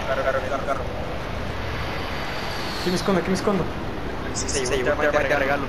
Carro. Aquí me escondo, aquí me escondo. Sí, se llevó un regalo.